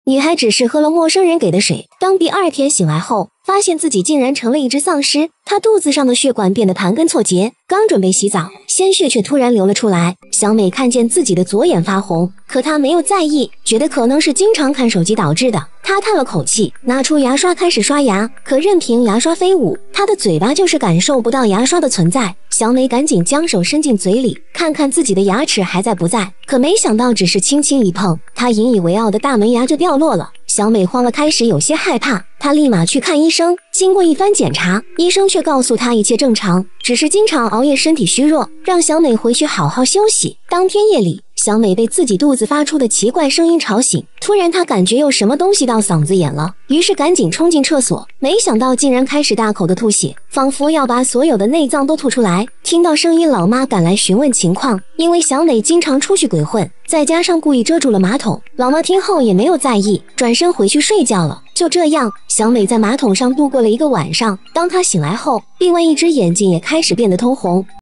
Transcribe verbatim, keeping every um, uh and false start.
女孩只是喝了陌生人给的水。当第二天醒来后，发现自己竟然成了一只丧尸，她肚子上的血管变得盘根错节，刚准备洗澡，鲜血却突然流了出来。小美看见自己的左眼发红，可她没有在意，觉得可能是经常看手机导致的。她叹了口气，拿出牙刷开始刷牙，可任凭牙刷飞舞，她的嘴巴就是感受不到牙刷的存在。小美赶紧将手伸进嘴里，看看自己的牙齿还在不在，可没想到只是轻轻一碰，她引以为傲的大门牙就掉落了。小美慌了，开始有些害怕，她立马去看医生。经过一番检查，医生却告诉她一切正常，只是经常熬夜，身体虚弱，让小美回去好好休息。当天夜里，小美被自己肚子发出的奇怪声音吵醒，突然她感觉有什么东西到嗓子眼了，于是赶紧冲进厕所，没想到竟然开始大口的吐血，仿佛要把所有的内脏都吐出来。听到声音，老妈赶来询问情况，因为小美经常出去鬼混，再加上故意遮住了马桶，老妈听后也没有在意，转身回去睡觉了。就这样，小美在马桶上度过了一个晚上。当她醒来后，另外一只眼睛也开始变得通红。